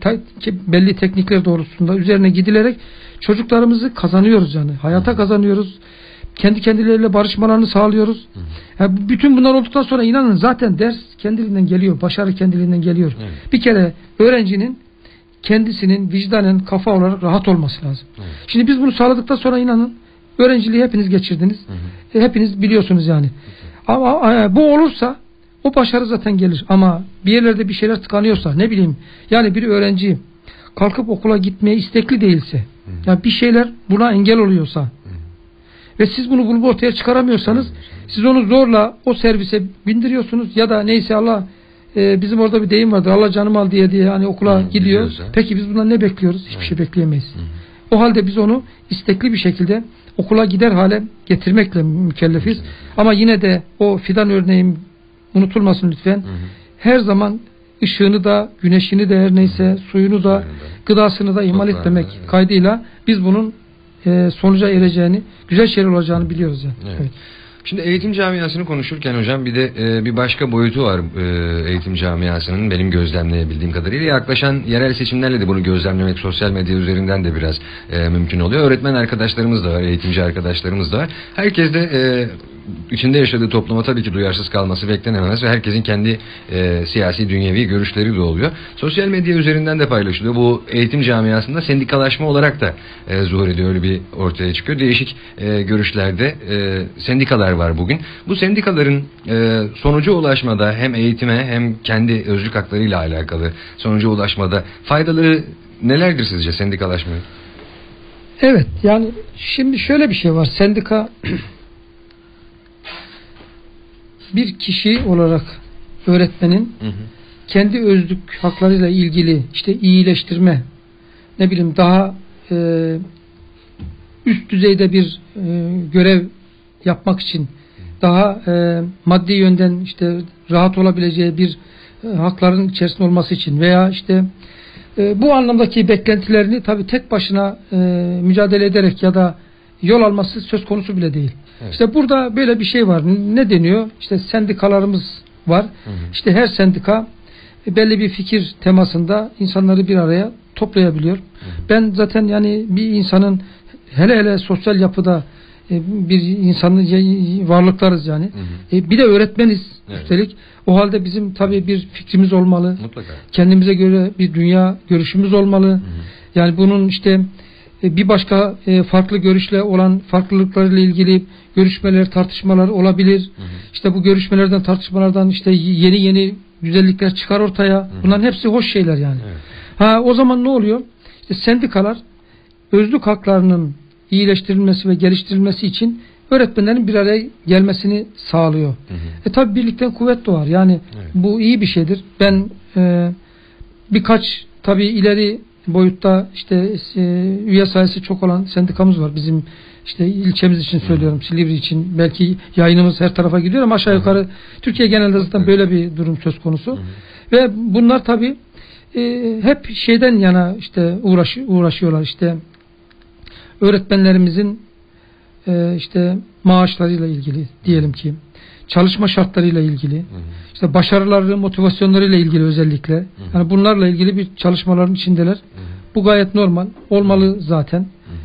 belli teknikler doğrultusunda üzerine gidilerek çocuklarımızı kazanıyoruz yani. Hayata kazanıyoruz. Kendi kendileriyle barışmalarını sağlıyoruz. Yani bütün bunlar olduktan sonra inanın zaten ders kendiliğinden geliyor. Başarı kendiliğinden geliyor. Bir kere öğrencinin kendisinin vicdanen kafa olarak rahat olması lazım. Şimdi biz bunu sağladıktan sonra inanın öğrenciliği hepiniz geçirdiniz. Hepiniz biliyorsunuz yani. Ama bu olursa o başarı zaten gelir. Ama bir yerlerde bir şeyler tıkanıyorsa ne bileyim yani bir öğrenci kalkıp okula gitmeye istekli değilse yani bir şeyler buna engel oluyorsa ve siz bunu bulup ortaya çıkaramıyorsanız siz onu zorla o servise bindiriyorsunuz ya da neyse Allah bizim orada bir deyim vardır. Allah canımı al diye hani okula gidiyor. Peki biz bundan ne bekliyoruz? Hiçbir şey bekleyemeyiz. O halde biz onu istekli bir şekilde okula gider hale getirmekle mükellefiz. Ama yine de o fidan örneğim unutulmasın lütfen. Her zaman ışığını da, güneşini de her neyse, suyunu da, gıdasını da ihmal etmemek kaydıyla biz bunun sonuca ereceğini, güzel şeyler olacağını biliyoruz yani. Evet. Şimdi eğitim camiasını konuşurken hocam bir de bir başka boyutu var eğitim camiasının benim gözlemleyebildiğim kadarıyla. Yaklaşan yerel seçimlerle de bunu gözlemlemek sosyal medya üzerinden de biraz mümkün oluyor. Öğretmen arkadaşlarımız da var, eğitimci arkadaşlarımız da var. Herkes de içinde yaşadığı topluma tabii ki duyarsız kalması beklenemez ve herkesin kendi siyasi dünyevi görüşleri de oluyor. Sosyal medya üzerinden de paylaşılıyor. Bu eğitim camiasında sendikalaşma olarak da zuhur ediyor, öyle bir ortaya çıkıyor. Değişik görüşlerde sendikalar var bugün. Bu sendikaların sonuca ulaşmada hem eğitime hem kendi özlük haklarıyla alakalı sonuca ulaşmada faydaları nelerdir sizce sendikalaşmanın? Evet yani şimdi şöyle bir şey var. Sendika bir kişi olarak öğretmenin kendi özlük haklarıyla ilgili işte iyileştirme ne bileyim daha üst düzeyde bir görev yapmak için daha maddi yönden işte rahat olabileceği bir hakların içerisinde olması için veya işte bu anlamdaki beklentilerini tabii tek başına mücadele ederek ya da yol alması söz konusu bile değil. Evet. İşte burada böyle bir şey var. Ne deniyor? İşte sendikalarımız var. İşte her sendika belli bir fikir temasında insanları bir araya toplayabiliyor. Ben zaten yani bir insanın hele sosyal yapıda bir insanın varlıklarız yani. Bir de öğretmeniz üstelik. O halde bizim tabii bir fikrimiz olmalı. Mutlaka. Kendimize göre bir dünya görüşümüz olmalı. Yani bunun işte bir başka farklı görüşle olan farklılıklarıyla ilgili görüşmeler, tartışmalar olabilir. İşte bu görüşmelerden, tartışmalardan işte yeni güzellikler çıkar ortaya. Bunların hepsi hoş şeyler yani. Evet. O zaman ne oluyor? İşte sendikalar özlük haklarının iyileştirilmesi ve geliştirilmesi için öğretmenlerin bir araya gelmesini sağlıyor. Tabi birlikten kuvvet doğar. Yani bu iyi bir şeydir. Ben birkaç tabi ileri boyutta işte üye sayısı çok olan sendikamız var. Bizim işte ilçemiz için söylüyorum, Silivri için. Belki yayınımız her tarafa gidiyor ama aşağı yukarı Türkiye genelinde zaten böyle bir durum söz konusu. Ve bunlar tabi hep şeyden yana işte uğraşıyorlar işte öğretmenlerimizin işte maaşlarıyla ilgili diyelim ki çalışma şartlarıyla ilgili işte başarıları, motivasyonlarıyla ilgili özellikle yani bunlarla ilgili bir çalışmaların içindeler. Bu gayet normal. Olmalı zaten.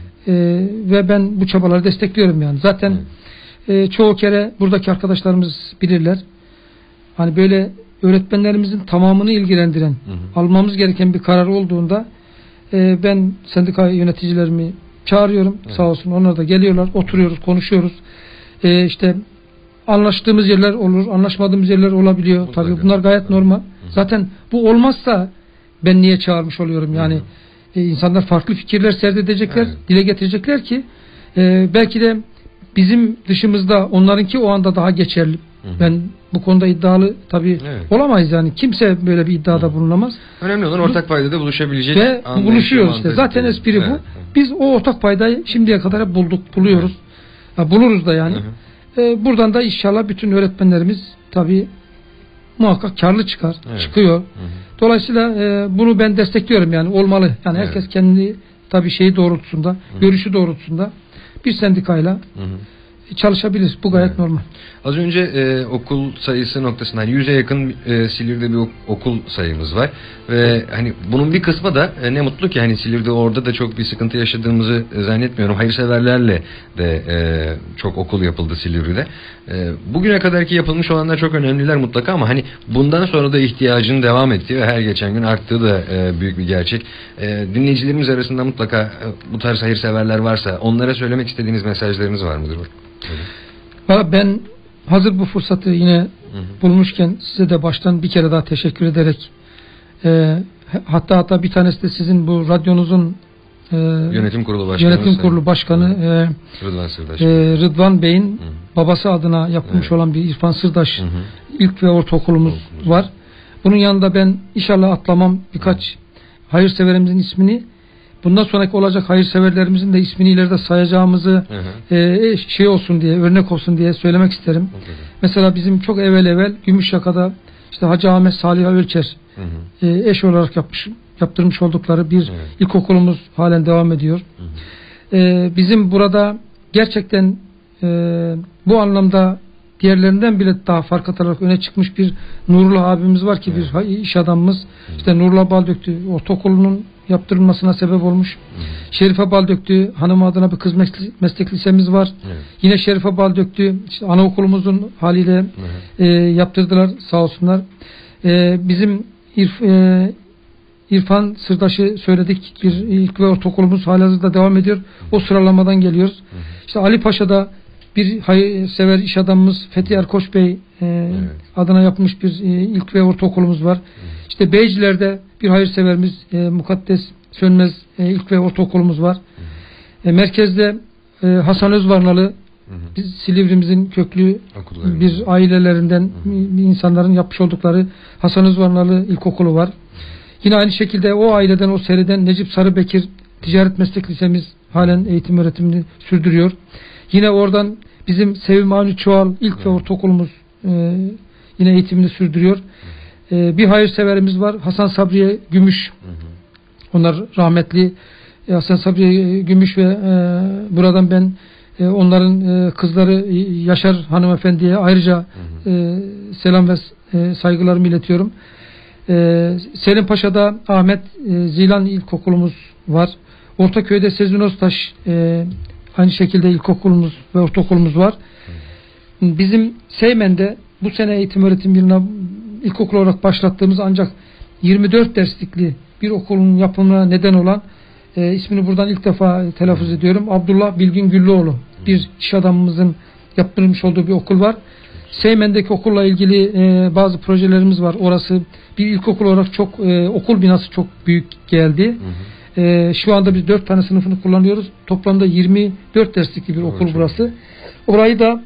Ve ben bu çabaları destekliyorum yani. Zaten çoğu kere buradaki arkadaşlarımız bilirler. Hani böyle öğretmenlerimizin tamamını ilgilendiren almamız gereken bir karar olduğunda ben sendika yöneticilerimi çağırıyorum. Sağ olsun onlar da geliyorlar. Oturuyoruz, konuşuyoruz. İşte anlaştığımız yerler olur, anlaşmadığımız yerler olabiliyor. Mutlaka. Tabii bunlar gayet normal. Zaten bu olmazsa ben niye çağırmış oluyorum? Yani insanlar farklı fikirler serdedecekler, dile getirecekler ki belki de bizim dışımızda onlarınki o anda daha geçerli. Ben bu konuda iddialı tabii olamayız yani. Kimse böyle bir iddiada bulunamaz. Önemli olan ortak paydada buluşabilecek. Ve buluşuyoruz işte. Zaten espri bu. Biz o ortak paydayı şimdiye kadar hep buluruz. Buluruz da yani. Buradan da inşallah bütün öğretmenlerimiz tabii muhakkak karlı çıkıyor. Dolayısıyla bunu ben destekliyorum yani, olmalı. Yani herkes kendi tabii şeyi doğrultusunda, görüşü doğrultusunda bir sendikayla çalışabilir. Bu gayet normal. Az önce okul sayısı noktasından 100'e yakın Silivri'de bir okul sayımız var ve hani bunun bir kısmı da ne mutlu ki hani Silivri'de, orada da çok bir sıkıntı yaşadığımızı zannetmiyorum. Hayırseverlerle de çok okul yapıldı Silivri'de. Bugüne kadarki yapılmış olanlar çok önemliler mutlaka, ama hani bundan sonra da ihtiyacın devam ettiği ve her geçen gün arttığı da büyük bir gerçek. Dinleyicilerimiz arasında mutlaka bu tarz hayırseverler varsa onlara söylemek istediğiniz mesajlarınız var mıdır? Ben hazır bu fırsatı yine bulmuşken size de baştan bir kere daha teşekkür ederek hatta bir tanesi de sizin bu radyonuzun Yönetim Kurulu Başkanı Rıdvan Bey'in babası adına yapılmış olan bir İrfan Sırdaş ilk ve ortaokulumuz var. Bunun yanında ben inşallah atlamam birkaç hayırseverimizin ismini, bundan sonraki olacak hayırseverlerimizin de ismini ileride sayacağımızı şey olsun diye, örnek olsun diye söylemek isterim. Mesela bizim çok evvel Gümüşyaka'da işte Hacı Ahmet Salih Ölçer eş olarak yaptırmış oldukları bir ilkokulumuz halen devam ediyor. Bizim burada gerçekten bu anlamda diğerlerinden bile daha fark atarak öne çıkmış bir Nurullah abimiz var ki bir iş adamımız. İşte Nurullah Baldöktü ortaokulunun yaptırılmasına sebep olmuş. Şerife Baldöktü hanım adına bir kız meslek lisemiz var. Yine Şerife Baldöktü işte anaokulumuzun haliyle yaptırdılar sağ olsunlar. Bizim İrfan Sırdaş'ı söyledik, bir ilk ve ortaokulumuz halihazırda devam ediyor. O sıralamadan geliyoruz. İşte Ali Paşa'da bir hayırsever iş adamımız Fethi Erkoç Bey adına yapmış bir ilk ve ortaokulumuz var. İşte Beyciler'de bir hayırseverimiz Mukaddes Sönmez ilk ve ortaokulumuz var. Merkezde Hasan Özvarnalı, biz Silivri'mizin köklü bir ailelerinden insanların yapmış oldukları Hasan Özvarnalı ilkokulu var. Yine aynı şekilde o aileden, o seriden Necip Sarıbekir Ticaret Meslek Lisemiz halen eğitim öğretimini sürdürüyor. Yine oradan bizim Sevim Avni Çoğal ilk ve ortaokulumuz yine eğitimini sürdürüyor. Bir hayırseverimiz var, Hasan Sabriye Gümüş. Onlar rahmetli Hasan Sabriye Gümüş ve buradan ben onların kızları Yaşar hanımefendiye ayrıca selam ve saygılarımı iletiyorum. Selim Paşa'da Ahmet Zilan ilkokulumuz var. Ortaköy'de Sezgin Öztaş aynı şekilde ilkokulumuz ve ortaokulumuz var. Bizim Seymen'de bu sene eğitim öğretim yılına ilkokul olarak başlattığımız ancak 24 derslikli bir okulun yapımına neden olan ismini buradan ilk defa telaffuz ediyorum. Abdullah Bilgin Güllüoğlu bir iş adamımızın yaptırmış olduğu bir okul var. Seymen'deki okulla ilgili bazı projelerimiz var. Orası bir ilkokul olarak çok okul binası çok büyük geldi. Şu anda biz 4 tane sınıfını kullanıyoruz. Toplamda 24 derslikli bir okul burası. Orayı da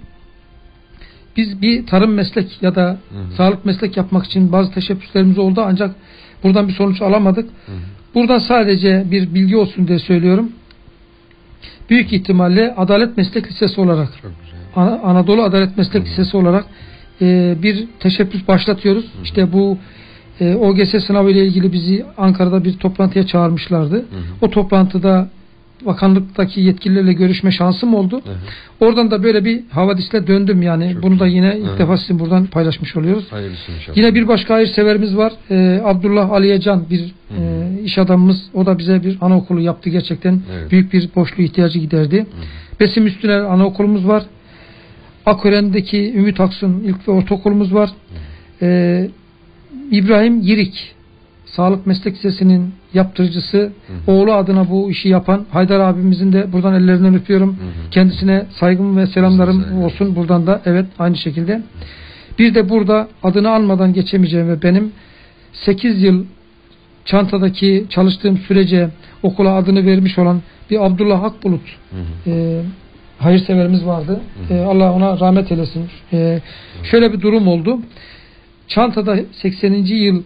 biz bir tarım meslek ya da sağlık meslek yapmak için bazı teşebbüslerimiz oldu, ancak buradan bir sonuç alamadık. Buradan sadece bir bilgi olsun diye söylüyorum. Büyük ihtimalle Adalet Meslek Lisesi olarak, Anadolu Adalet Meslek Lisesi olarak bir teşebbüs başlatıyoruz. İşte bu OGS sınavı ile ilgili bizi Ankara'da bir toplantıya çağırmışlardı. O toplantıda bakanlıktaki yetkililerle görüşme şansım oldu. Oradan da böyle bir havadisle döndüm yani. Çok bunu da yine ilk defa sizin buradan paylaşmış oluyoruz. Yine bir başka hayırseverimiz var. Abdullah Aliyecan bir iş adamımız. O da bize bir anaokulu yaptı. Gerçekten büyük bir boşluğu ihtiyacı giderdi. Besim Üstüner anaokulumuz var. Akören'deki Ümit Aksun ilk ve ortaokulumuz var. İbrahim Yirik Sağlık Meslek Lisesi'nin yaptırıcısı, oğlu adına bu işi yapan Haydar abimizin de buradan ellerinden öpüyorum. Kendisine saygım ve selamlarım olsun buradan da. Evet, aynı şekilde. Bir de burada adını almadan geçemeyeceğim ve benim 8 yıl Çanta'daki çalıştığım sürece okula adını vermiş olan bir Abdullah Akbulut hayırseverimiz vardı. Allah ona rahmet eylesin. Şöyle bir durum oldu. Çanta'da 80. yıl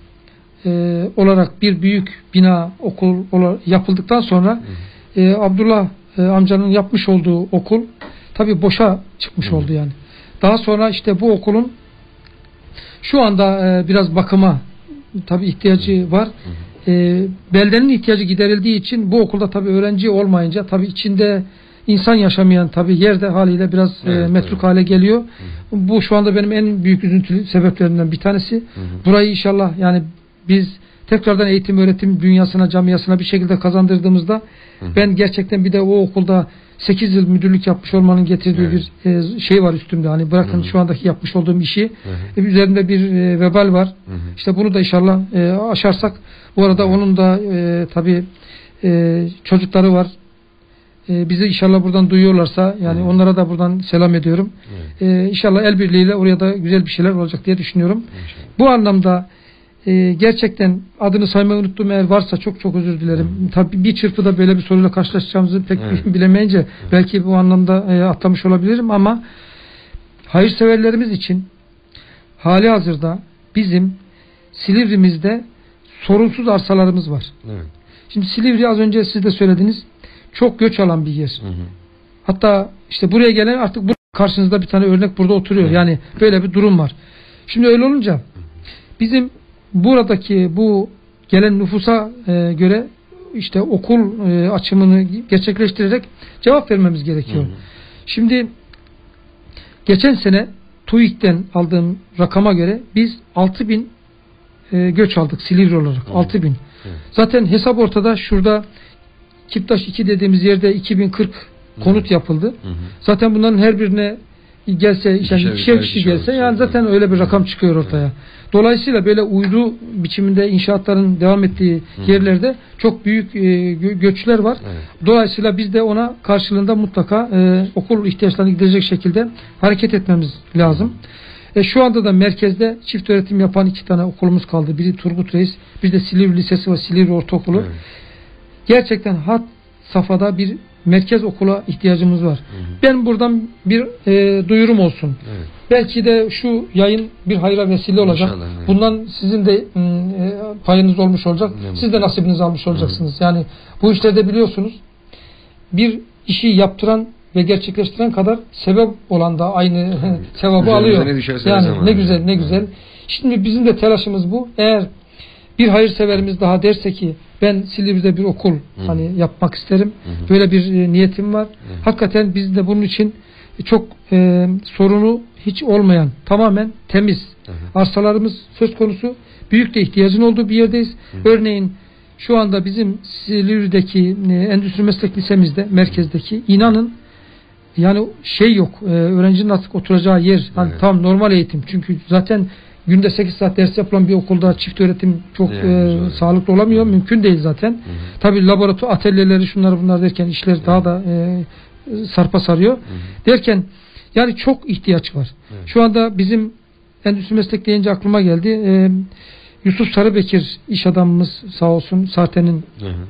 olarak bir büyük bina okul yapıldıktan sonra Abdullah amcanın yapmış olduğu okul tabi boşa çıkmış oldu yani. Daha sonra işte bu okulun şu anda biraz bakıma tabi ihtiyacı var. Beldenin ihtiyacı giderildiği için bu okulda tabi öğrenci olmayınca tabi içinde insan yaşamayan tabi yerde haliyle biraz metruk hale geliyor. Bu şu anda benim en büyük üzüntülü sebeplerimden bir tanesi. Burayı inşallah yani biz tekrardan eğitim öğretim dünyasına, camiasına bir şekilde kazandırdığımızda ben gerçekten bir de o okulda 8 yıl müdürlük yapmış olmanın getirdiği bir şey var üstümde. Hani bırakın şu andaki yapmış olduğum işi üzerinde bir vebal var. İşte bunu da inşallah aşarsak, bu arada onun da tabii çocukları var. Bizi inşallah buradan duyuyorlarsa yani onlara da buradan selam ediyorum. İnşallah el birliğiyle oraya da güzel bir şeyler olacak diye düşünüyorum. Bu anlamda gerçekten adını saymayı unuttum, eğer varsa çok özür dilerim. Tabii bir çırpıda böyle bir soruyla karşılaşacağımızı pek bilemeyince belki bu anlamda atlamış olabilirim ama hayırseverlerimiz için hali hazırda bizim Silivri'mizde sorunsuz arsalarımız var. Şimdi Silivri, az önce siz de söylediniz, çok göç alan bir yer. Hatta işte buraya gelen artık karşınızda bir tane örnek burada oturuyor. Yani böyle bir durum var. Şimdi öyle olunca bizim buradaki bu gelen nüfusa göre işte okul açımını gerçekleştirerek cevap vermemiz gerekiyor. Şimdi geçen sene TÜİK'ten aldığım rakama göre biz 6.000 göç aldık Silivri olarak. 6.000. Zaten hesap ortada. Şurada Kiptaş 2 dediğimiz yerde 2040 konut yapıldı. Zaten bunların her birine gelse, yani ikişer kişi gelse yani zaten öyle bir rakam çıkıyor ortaya. Dolayısıyla böyle uydu biçiminde inşaatların devam ettiği yerlerde çok büyük göçler var. Dolayısıyla biz de ona karşılığında mutlaka okul ihtiyaçlarını giderecek şekilde hareket etmemiz lazım. Şu anda da merkezde çift öğretim yapan 2 tane okulumuz kaldı. Biri Turgut Reis, bir de Silivri Lisesi ve Silivri Ortaokulu. Gerçekten had safhada bir merkez okula ihtiyacımız var. Ben buradan bir duyurum olsun. Belki de şu yayın bir hayra vesile olacak. İnşallah, bundan sizin de payınız olmuş olacak. Siz de nasibinizi almış olacaksınız. Yani bu işlerde biliyorsunuz bir işi yaptıran ve gerçekleştiren kadar sebep olan da aynı sevabı alıyor. Yani ne güzel, ne güzel. Şimdi bizim de telaşımız bu. Eğer bir hayırseverimiz daha derse ki ben Silivri'de bir okul hani yapmak isterim. Böyle bir niyetim var. Hakikaten biz de bunun için çok sorunu hiç olmayan, tamamen temiz arsalarımız söz konusu. Büyük de ihtiyacın olduğu bir yerdeyiz. Örneğin şu anda bizim Silivri'deki Endüstri Meslek Lisemizde, merkezdeki, inanın yani şey yok. Öğrencinin artık oturacağı yer hani tam normal eğitim. Çünkü zaten günde 8 saat ders yapılan bir okulda çift öğretim çok sağlıklı olamıyor. Mümkün değil zaten. Tabii laboratuvar atölyeleri şunlar bunlar derken işler daha da sarpa sarıyor. Derken yani çok ihtiyaç var. Şu anda bizim endüstri meslek deyince aklıma geldi. Yusuf Sarıbekir iş adamımız sağ olsun, Sarten'in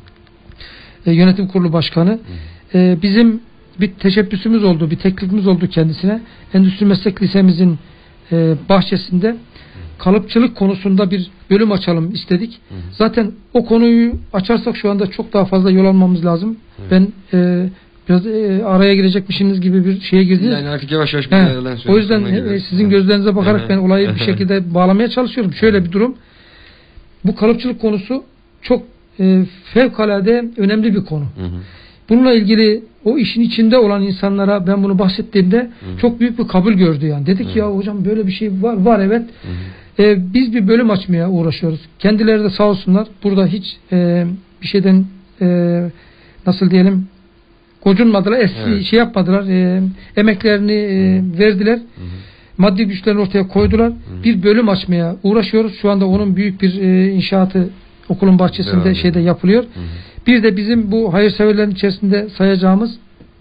yönetim kurulu başkanı. Bizim bir teşebbüsümüz oldu, bir teklifimiz oldu kendisine. Endüstri Meslek Lisemizin bahçesinde kalıpçılık konusunda bir bölüm açalım istedik. Zaten o konuyu açarsak şu anda çok daha fazla yol almamız lazım. Ben biraz araya girecekmişsiniz gibi bir şeye girdiniz. Yani artık yavaş yavaş o yüzden sizin gözlerinize bakarak ben olayı bir şekilde bağlamaya çalışıyorum. Şöyle bir durum. Bu kalıpçılık konusu çok fevkalade önemli bir konu. Bununla ilgili o işin içinde olan insanlara ben bunu bahsettiğimde çok büyük bir kabul gördü yani. Dedik ya hocam böyle bir şey var evet. Biz bir bölüm açmaya uğraşıyoruz. Kendileri de sağ olsunlar. Burada hiç bir şeyden nasıl diyelim gocunmadılar. Şey yapmadılar. Emeklerini verdiler. maddi güçlerini ortaya koydular. Bir bölüm açmaya uğraşıyoruz. Şu anda onun büyük bir inşaatı okulun bahçesinde yapılıyor. Bir de bizim bu hayırseverlerin içerisinde sayacağımız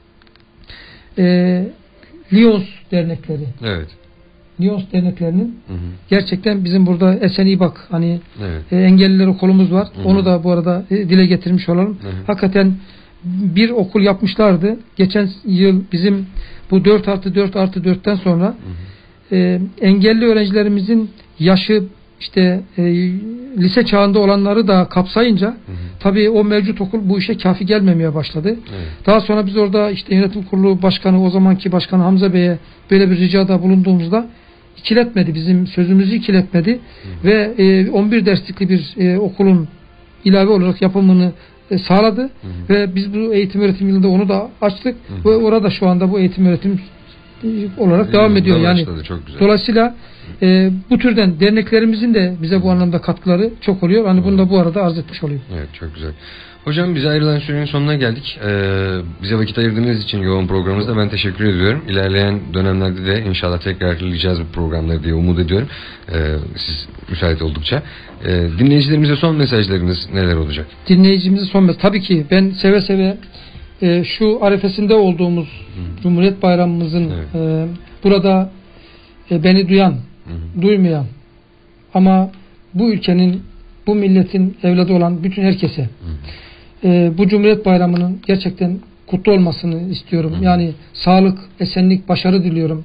Lions dernekleri. Evet. Lions derneklerinin gerçekten bizim burada Esen İyi Bak hani engelliler okulumuz var. Onu da bu arada dile getirmiş olalım. Hakikaten bir okul yapmışlardı. Geçen yıl bizim bu 4+4+4'ten sonra engelli öğrencilerimizin yaşı işte lise çağında olanları da kapsayınca tabii o mevcut okul bu işe kafi gelmemeye başladı. Daha sonra biz orada işte yönetim kurulu başkanı, o zamanki başkanı Hamza Bey'e böyle bir ricada bulunduğumuzda ikiletmedi. Bizim sözümüzü ikiletmedi. Ve 11 derslikli bir okulun ilave olarak yapımını sağladı. Ve biz bu eğitim öğretim yılında onu da açtık. Ve orada şu anda bu eğitim öğretim olarak devam ediyor. Yani dolayısıyla bu türden derneklerimizin de bize bu anlamda katkıları çok oluyor. Hani bunu da bu arada arz etmiş olayım. Evet, çok güzel. Hocam bize ayrılan sürenin sonuna geldik. Bize vakit ayırdığınız için yoğun programımızda ben teşekkür ediyorum. İlerleyen dönemlerde de inşallah tekrarlayacağız bu programları diye umut ediyorum. Siz müsait oldukça. Dinleyicilerimize son mesajlarınız neler olacak? Dinleyicimize son mesaj. Tabii ki ben seve seve şu arifesinde olduğumuz Cumhuriyet Bayramımızın burada beni duyan, duymayan ama bu ülkenin, bu milletin evladı olan bütün herkese bu Cumhuriyet Bayramı'nın gerçekten kutlu olmasını istiyorum. Yani sağlık, esenlik, başarı diliyorum.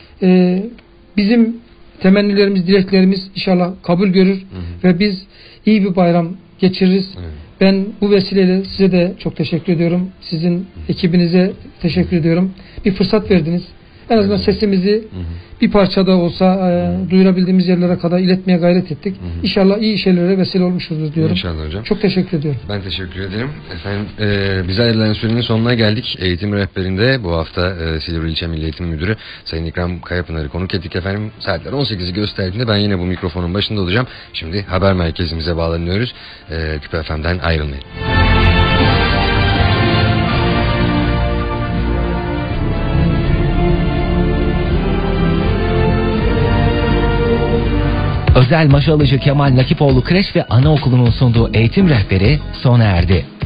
Bizim temennilerimiz, dileklerimiz inşallah kabul görür ve biz iyi bir bayram geçiririz. Ben bu vesileyle size de çok teşekkür ediyorum. Sizin ekibinize teşekkür ediyorum. Bir fırsat verdiniz. En azından sesimizi bir parça da olsa duyurabildiğimiz yerlere kadar iletmeye gayret ettik. İnşallah iyi şeylere vesile olmuşuzdur diyorum. İnşallah hocam. Çok teşekkür ediyorum. Ben teşekkür ederim. Efendim bize ayrılan sürenin sonuna geldik. Eğitim rehberinde bu hafta Silivri İlçe Milli Eğitim Müdürü Sayın İkram Kayapınar'ı konuk ettik efendim. Saatler 18'i gösterdiğinde ben yine bu mikrofonun başında olacağım. Şimdi haber merkezimize bağlanıyoruz. Küpe FM'den ayrılmayın. Özel Maşalıcı Kemal Nakipoğlu Kreş ve Anaokulu'nun sunduğu eğitim rehberi sona erdi.